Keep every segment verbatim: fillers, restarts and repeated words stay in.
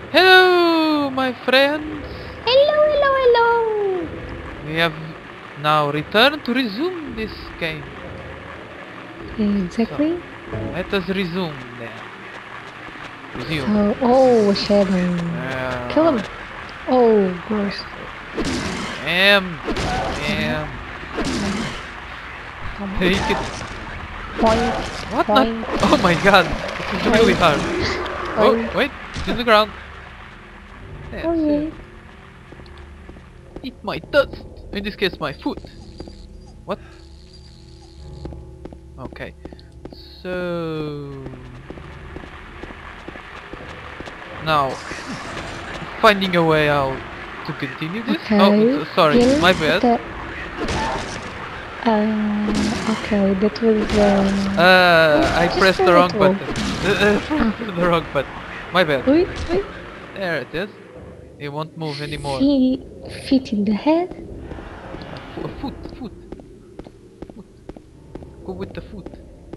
Hello, my friends. Hello, hello, hello. We have now returned to resume this game. Exactly. So, let us resume then. Resume. Oh, oh, a shadow. Uh, Kill him. Oh, gross. Am, am. Take it. Point. What? Point. Not? Oh my god! This is really hard. Oh, Point. wait! To the ground. That's Oh yeah. it. Eat my dust. In this case, my foot. What? Okay. So now finding a way out to continue this. Okay. Oh, so- sorry, Kill my bad. the- Uh, okay, that was uh. Uh, I just pressed a the wrong little. button. Uh, pressed the wrong button. My bad. Wait, wait. There it is. It won't move anymore. Feet, feet in the head. Fo- foot, foot, foot. Go with the foot.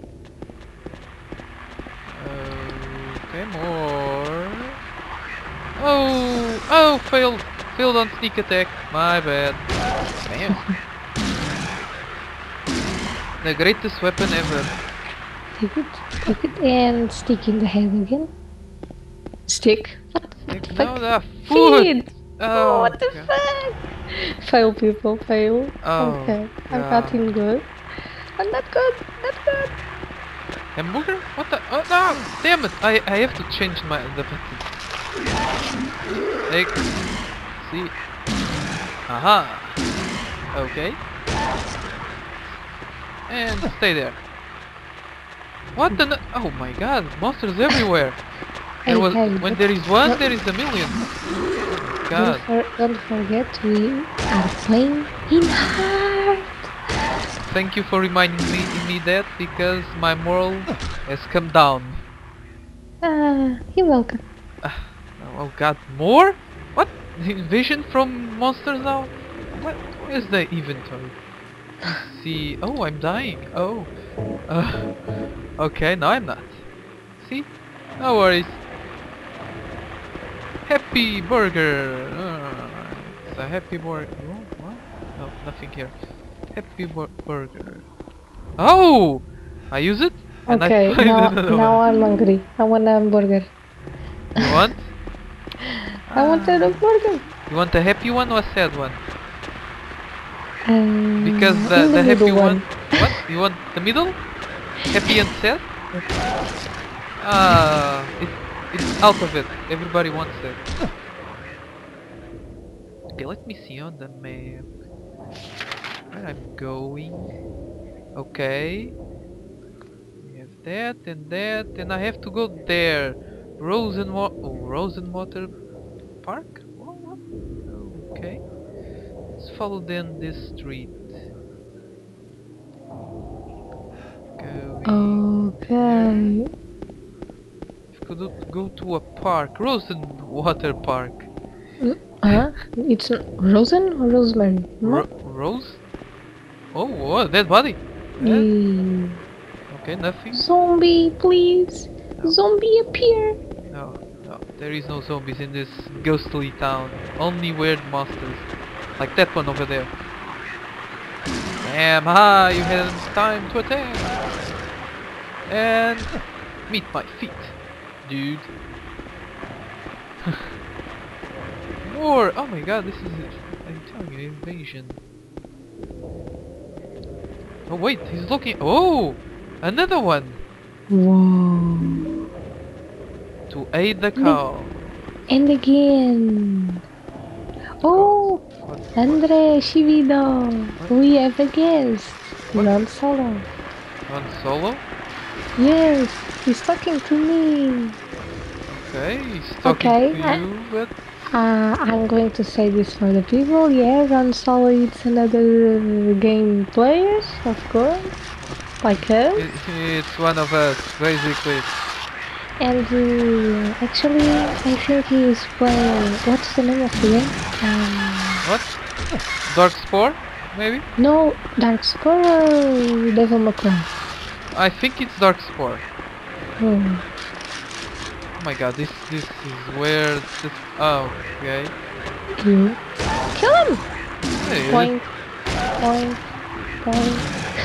Okay, more. Oh, oh, failed, failed on sneak attack. My bad. Damn. The greatest weapon ever. Take it, take it, and stick in the head again. Stick. What the Take fuck? no, the foot. Feet. Oh, what the God. fuck? Fail, people, fail. Oh, okay, I'm God. not in good. I'm not good, not good. Hamburger? What the? Oh no! Damn it! I I have to change my the button. Take. See. Aha. Okay. And stay there. What the? n- Oh my God! Monsters everywhere. There Hey, was hey, when but- there is one, but- there is a million. Don't, God. for, don't forget, we are playing in hard. Thank you for reminding me me that because my moral has come down. Ah, you're welcome. Oh God, more? What? Invasion from monsters now? What? Where's the inventory? Let's see. Oh, I'm dying. Oh. Uh, okay, no, I'm not. See? No worries. Happy burger. Uh, it's a happy burger. Oh, what? No, nothing here. Happy bur burger. Oh! I use it. And Okay, I find now, another now one. I'm hungry. I want a hamburger. You want? I want a Ah. hamburger. You want a happy one or a sad one? Um, Because the, in the, the happy middle one. one. What? You want the middle? Happy and sad? Ah, it, it's out of it. Everybody wants it. Okay, let me see on the map where I'm going. Okay. We have that and that, and I have to go there. Rosenwater. Oh, Rosenwater Park? What? What? Okay. Let's follow then this street. Going. Okay. Could go to a park, Rosenwater Park. Huh? It's n- Rosen or Rosemary? Ro Rose? Oh, oh, dead body. Dead? Mm. Okay, nothing. Zombie, please. No. Zombie appear. No, no, there is no zombies in this ghostly town. Only weird monsters, like that one over there. Damn, ha! You had time to attack. And meet my feet, dude. More! Oh my God, this is I'm telling you, invasion. Oh wait, he's looking. Oh, another one Whoa. to aid the cow. And again. Oh, What? Andre Shivido. We have a guest. What? Non solo. On solo? Yes, he's talking to me. Okay, he's talking Okay, to I- you, but Uh, I'm going to say this for the people. Yeah, Ron Solo it's another game players, of course, like us. it, it's one of us, basically. And uh, actually, I think he is playing. What's the name of the game? Um, What? Darkspore? Maybe? no, Darkspore or Devil May Cry? I think it's Darkspore. Hmm. my god, this this is where this. Oh, okay. You kill him. Hey, Point, point, point.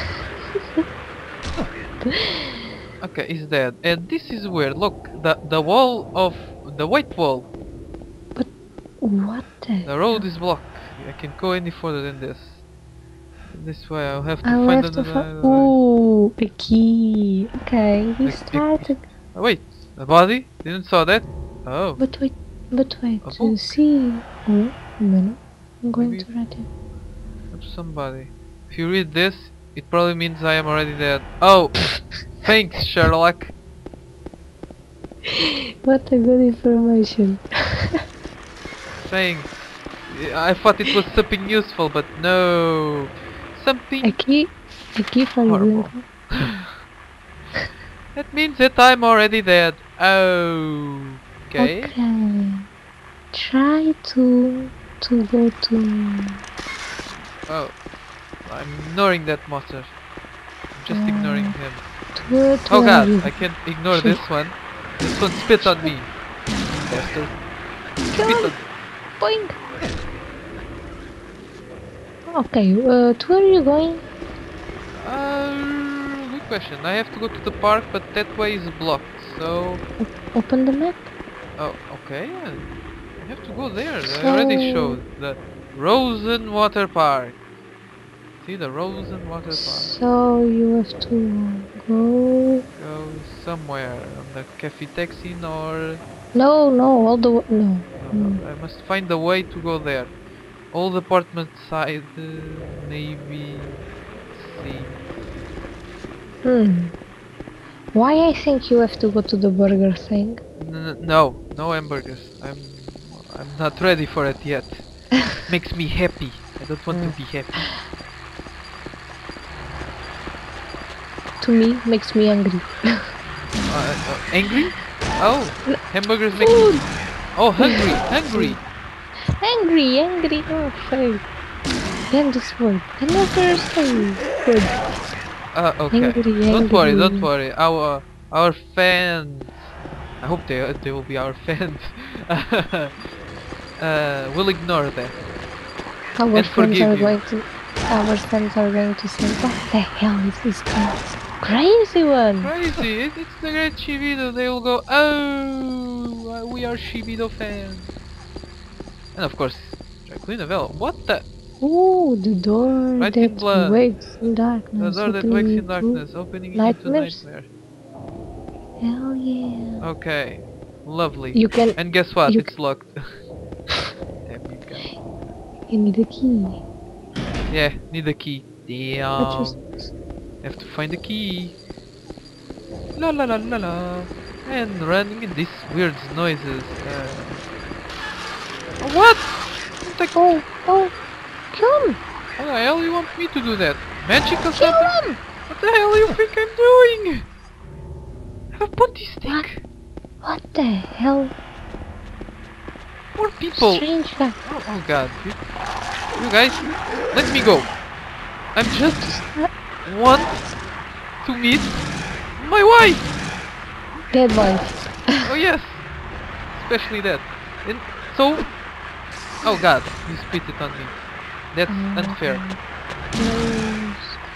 okay, he's dead. And this is weird. Look, the the wall of the white wall. What the? The road is blocked. I can't go any further than this. This way, I'll have to I'll find have to another. find. Ooh, a key. Okay, we Like, started. Oh, wait, a body? Didn't saw that? Oh, But wait, but wait. A To book? see. Oh, a minute. I'm going Maybe- to write it. of somebody. If you read this, it probably means I am already dead. Oh, thanks, Sherlock. What a good information. Thanks. I thought it was something useful, but no. Something A key. A key for horrible. example. That means that I'm already dead. Oh, okay. Okay. Try to to go to. Oh, I'm ignoring that monster. I'm just Uh, ignoring him. To, to Oh god, another- I can't ignore this one. This one spit on me. Bastard. Kill Spit him. on. Boing. Okay. Uh, to where are you going? Uh, good question. I have to go to the park, but that way is blocked. So, Open the map. oh, okay. yeah. I have to go there. I already So- showed the Rosen Water Park. See the Rosen Water Park. So you have to go. Go somewhere on the Cafe Taxi or No, no, all the way. No. no, Mm. no, I must find a way to go there. Old apartment side, uh, maybe. See. Hmm. Why I think you have to go to the burger thing? N no, no hamburgers. I'm, I'm not ready for it yet. Makes me happy. I don't want to be happy. To me, makes me angry. Uh, uh, angry? Oh, hamburgers make Food. me. Oh, hungry, hungry. Angry, angry. Oh, fail. Then this word. Another thing. Good. Uh, okay. Angry, Don't worry, don't angry. worry. Our our fans. I hope they they will be our fans. uh, we'll ignore that. Our And friends forgive are you. going to. Our friends are going to say, "What the hell is this crazy, crazy one?" Crazy! It, it's the great Shibido. They will go, oh, uh, we are Shibido fans. And of course, Jacqueline Avell. What the? Ooh, the door Right in that blood. wakes in The darkness. door that opening wakes in into darkness, opening nightmares? into nightmare. Hell yeah. Okay, lovely. You can. And guess what? you It's locked. Damn you guys. You need a key. Yeah, need a key. But Damn. just- Have to find the key. La la la la la. And running in these weird noises. Uh... What? Like, Oh, oh, kill him! how the hell you want me to do that? Magic or Kill something? him! What the hell you think I'm doing? I have a pointy stick. What the hell? More people. Strange guy. Oh, oh god. You, you guys, let me go. I'm just want to meet my wife. Dead wife. Oh yes, especially that. And so, oh god, you spit it on me. That's unfair. Yes.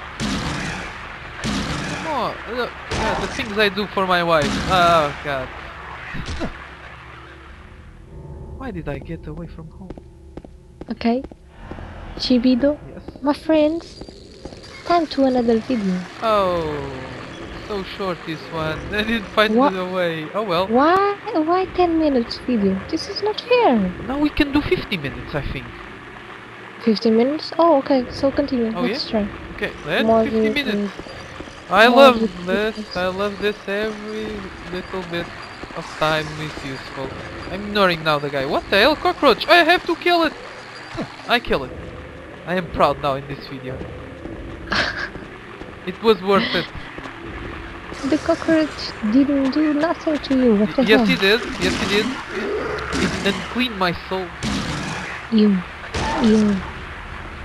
Come on, uh, god, the things I do for my wife. Oh god. Why did I get away from home? Okay. Chibido, Yes. my friends. Time to another video. Oh, so short this one. I didn't find What? the way. Oh well. Why? Why ten minutes video? This is not fair. Now we can do fifty minutes, I think. fifteen minutes? Oh, okay. So continue. Oh, Let's try. Okay, then More fifty vi- minutes. I more love vi- this. videos. I love this. Every little bit of time is useful. I'm ignoring now the guy. What the hell, cockroach? I have to kill it. I kill it. I am proud now in this video. It was worth it. The cockroach didn't do nothing to you. What the Yes, hell? he did. Yes, he did. It uncleaned my soul. You. You.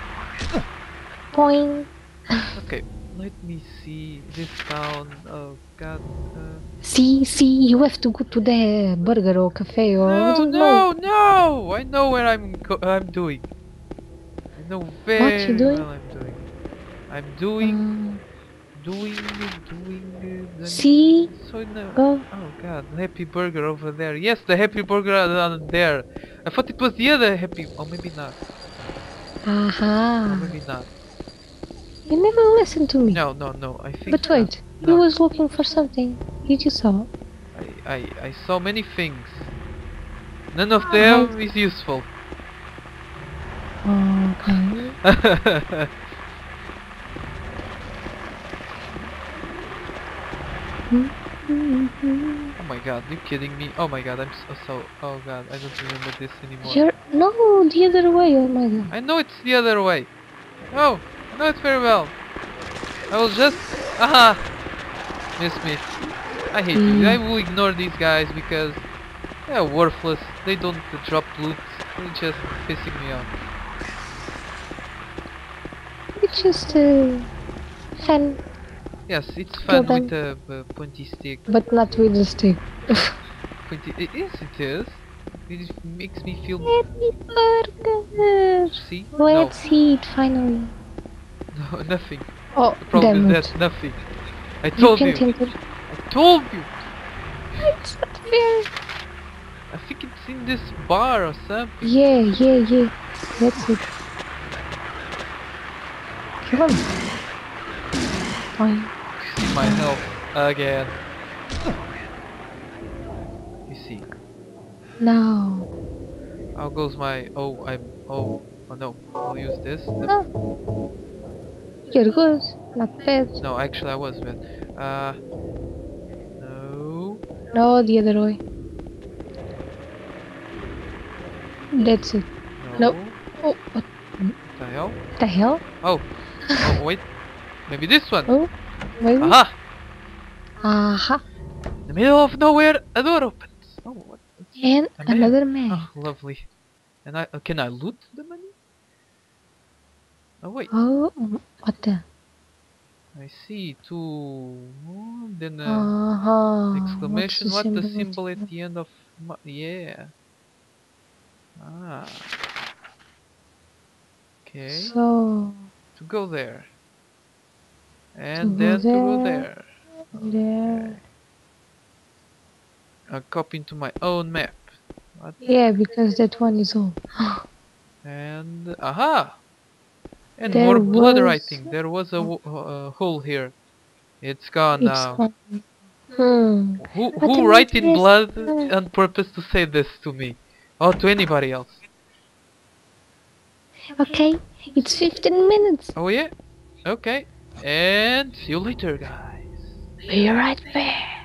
Point. Okay, let me see this town. God. Uh... See, see, you have to go to the burger or cafe or I No, don't no, know. no! I know where I'm go I'm doing. I know very What you doing? well I'm doing. I'm doing, Um, doing, doing. Uh, see, so no. go. Oh God, the Happy Burger over there. Yes, the Happy Burger down there. I thought it was the other Happy. Oh, maybe not. Aha. Oh, maybe not. You never listen to me. No, no, no. I think. But wait, not. you No. was looking for something. Did you saw? I, I, I saw many things. None of them Right. is useful. Okay. Oh my god, you kidding me? Oh my god, I'm so, so oh god, I don't remember this anymore. You're no the other way. Oh my god. I know it's the other way. Oh, I know it very well. I will just aha miss me. I hate Mm. you. I will ignore these guys because they're worthless. They don't drop loot. They're just pissing me off. It's just uh, fun, Yes, it's fun Kill with a uh, pointy stick. but not with the stick. Pointy. It is. It is. It makes me feel. Happy burger. See? Let's eat finally. No, no, nothing. Oh, The problem damn is it. that nothing. I You told you. can't enter. I told you. It's not fair. I think it's in this bar or something. Yeah, yeah, yeah. That's it. Kill him. Fine. See my health again. You see. Now. How goes my? Oh, I'm. Oh, oh no. I'll use this. Oh. You're good. Not bad. No, actually I was bad. Uh. No. No, the other way. That's it. No. No. Oh, what The hell? the hell? Oh. Oh wait. Maybe this one. Oh, maybe. Aha! Aha. In the middle of nowhere, a door opens. Oh, what? And A man. another man. Oh, lovely. And I uh, can I loot the money? Oh wait. Oh, what the? I see two. Oh, then uh, Uh-huh. exclamation. What's What the symbol? symbol at the end of? My, yeah. Ah. Okay. So, To go there. And go then to go there. there. there. A copy into my own map. What? Yeah, because that one is all. And aha! And There more blood was- writing. There was a wo- uh, hole here. It's gone It's now. gone. Hmm. Who But who I'm write in interested. blood on purpose to say this to me or to anybody else? Okay, it's fifteen minutes. Oh yeah. Okay. And see you later, guys. Be right back.